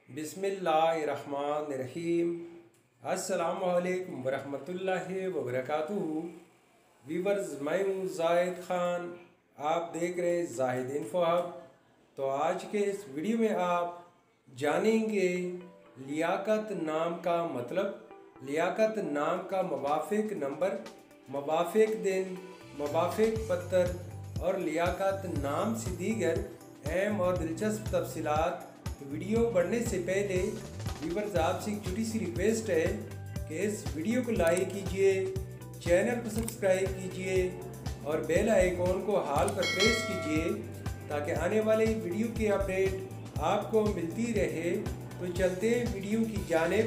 बिस्मिल्लाहिर्रहमानिर्रहीम। अस्सलामुअलैकुम वरहमतुल्लाहि वबरकातुहू। वीवर्स, मैं हूँ जाहिद ख़ान, आप देख रहे हैं जाहिद इन्फो हब। तो आज के इस वीडियो में आप जानेंगे लियाकत नाम का मतलब, लियाकत नाम का मवाफ़िक नंबर, मवाफ़िक दिन, मवाफ़िक पत्थर और लियाकत नाम से दीगर अहम और दिलचस्प तफसीलात। वीडियो बढ़ने से पहले व्यूअर्स, आपसे एक छोटी सी रिक्वेस्ट है कि इस वीडियो को लाइक कीजिए, चैनल को सब्सक्राइब कीजिए और बेल आइकॉन को हाल पर प्रेस कीजिए ताकि आने वाले वीडियो की अपडेट आपको मिलती रहे। तो चलते हैं वीडियो की जानिब।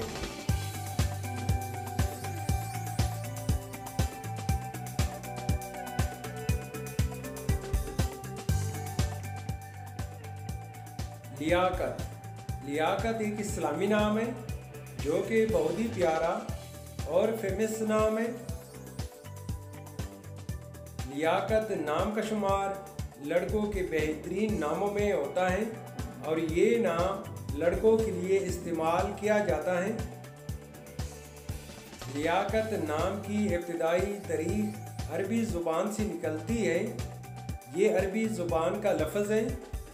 लियाकत एक इस्लामी नाम है जो कि बहुत ही प्यारा और फेमस नाम है। लियाकत नाम का शुमार लड़कों के बेहतरीन नामों में होता है और ये नाम लड़कों के लिए इस्तेमाल किया जाता है। लियाकत नाम की इब्तिदाई तारीख अरबी ज़ुबान से निकलती है। ये अरबी ज़ुबान का लफ्ज़ है।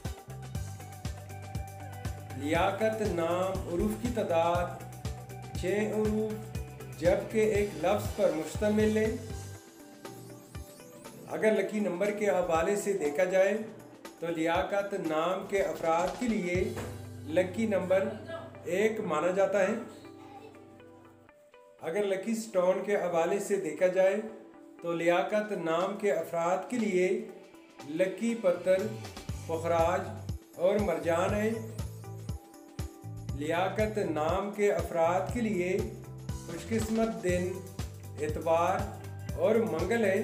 लियाकत नाम उरूफ की तादाद 6 उरूफ जबकि एक लफ्ज़ पर मुश्तमिल है। अगर लकी नंबर के हवाले से देखा जाए तो लियाकत नाम के अफराद के लिए लकी नंबर 1 माना जाता है। अगर लकी स्टोन के हवाले से देखा जाए तो लियाकत नाम के अफराद के लिए लकी पत्थर पुखराज और मरजान है। लियाकत नाम के अफराद के लिए खुशकिस्मत दिन इतवार और मंगल है।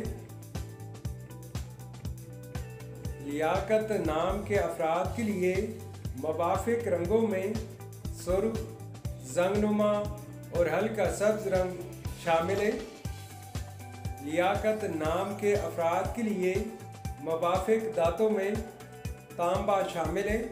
लियाकत नाम के अफराद के लिए मवाफ़िक रंगों में सुर्ख, जंगनुमा और हल्का सब्ज रंग शामिल है। लियाकत नाम के अफराद के लिए मवाफ़िक दांतों में तांबा शामिल है।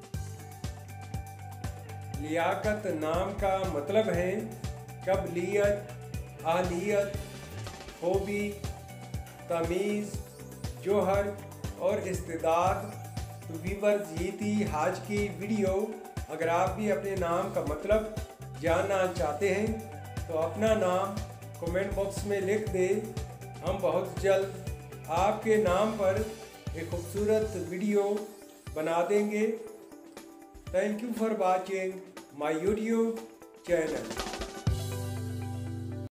लियाकत नाम का मतलब है काबिलियत, आहलियत, खूबी, तमीज़, जोहर और इस्तेदाद। तो व्यूअर्स, ये थी आज की वीडियो। अगर आप भी अपने नाम का मतलब जानना चाहते हैं तो अपना नाम कमेंट बॉक्स में लिख दें। हम बहुत जल्द आपके नाम पर एक खूबसूरत वीडियो बना देंगे। Thank you for watching my YouTube channel.